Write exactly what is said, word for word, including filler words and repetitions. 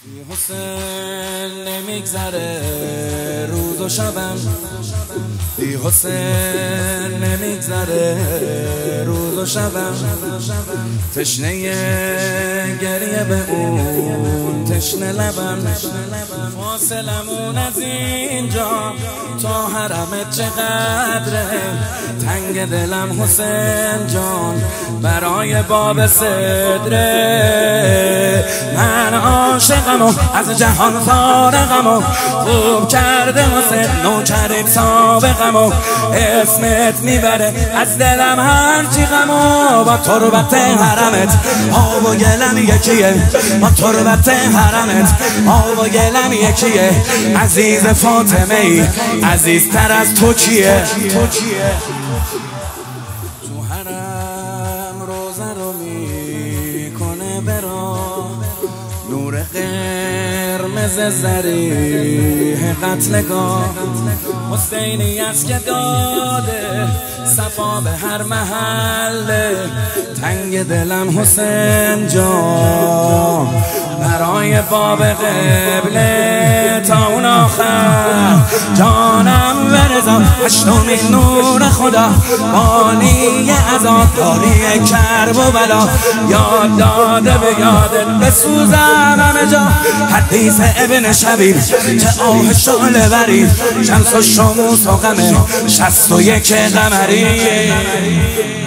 حسین نمیگذره روز و شبم، بی حسین نمیگذره روز و شبم، تشنه گریه به اون تشنه لبم، فاصلمون از اینجا تا حرمت چقدره، تنگ دلم حسین جان برای باب صدره، من عاشقم و از جهان فارغم و خوب کرده حسین نوکرت سابقم و اسمت میبره از دلم هرچی غم و با تربت حرمت آب و گلم یکیه، با تربت حرمت آب و گلم یکیه، عزیز فاطمه ای عزیزتر از تو کیه؟ تو حرم روزه رو میکنه برا نور قرمز زریح قتلگاه، حسینی است که داده صفا به هر محله، تنگ دلم حسین جان برای باب قبله تا اون آخر، جانم برزا هشتمین نور خدا، بانی عذاب داری کرب و بلا، یاد داده به یادت بسوزم همه جا، حدیث ابن شبیب چه آه شعله بری، شمس و شموس و غمه شست و یک قمری.